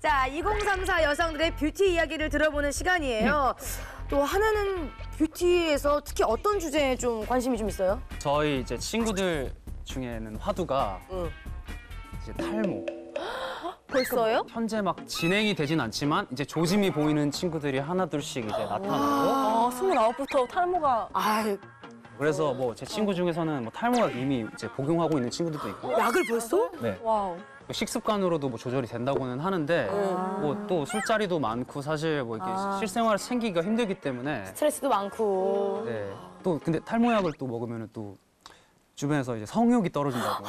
자, 2034 여성들의 뷰티 이야기를 들어보는 시간이에요. 또 하나는 뷰티에서 특히 어떤 주제에 좀 관심이 좀 있어요? 저희 이제 친구들 중에는 화두가 이제 탈모. 벌써요? 현재 막 진행이 되진 않지만 이제 조짐이 보이는 친구들이 하나둘씩 이제 나타나고. 아, 29부터 탈모가. 아, 그래서 뭐 제 친구 중에서는 뭐 탈모약 이미 이제 복용하고 있는 친구들도 있고. 약을 벌써? 네. 와우. 식습관으로도 뭐 조절이 된다고는 하는데 뭐 또 술자리도 많고 사실 뭐 이렇게 실생활 챙기기가 힘들기 때문에 스트레스도 많고. 네. 또 근데 탈모약을 또 먹으면 또 주변에서 이제 성욕이 떨어진다고.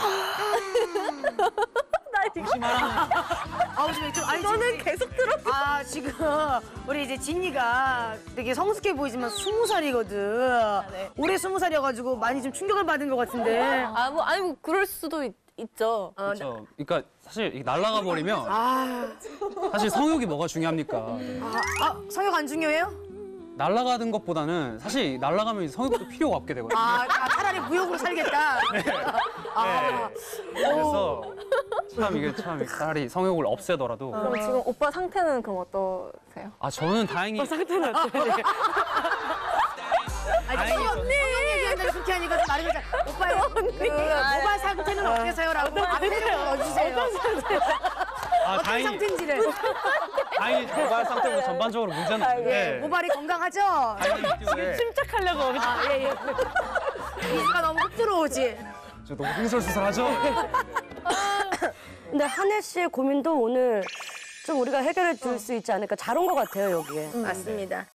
아, 좀, 아니, 저는 계속 들었어. 아, 지금 우리 이제 진이가 되게 성숙해 보이지만 20살이거든. 네. 올해 20살이어가지고 많이 좀 충격을 받은 것 같은데. 아니 뭐 그럴 수도 있죠. 그렇죠. 그러니까 사실 이게 날아가 버리면 아, 사실 성욕이 뭐가 중요합니까? 성욕 안 중요해요? 날아가는 것보다는 사실 날아가면 성욕도 필요가 없게 되거든요. 차라리 무욕으로 살겠다. 그래서 참 이게 참 차라리 성욕을 없애더라도 그럼 지금 오빠 상태는 그럼 어떠세요? 저는 다행히 상태는 어때요? 아니, 언니! 얘기한다고 그렇게 하니까 좀 말이 그렇잖아. 오빠의 모발 상태는 어때서요라고 앞에 좀 넣어주세요. 어떤 상태인지를. 다행히 모발 상태보다 전반적으로 문제는 없는데 모발이 건강하죠? 다행히 침착하려고. 예. 이수가 너무 훅 들어오지? 저 너무 흥설수설하죠? 근데 한혜 씨의 고민도 오늘 좀 우리가 해결해 줄 수 있지 않을까. 잘 온 것 같아요, 여기에. 맞습니다.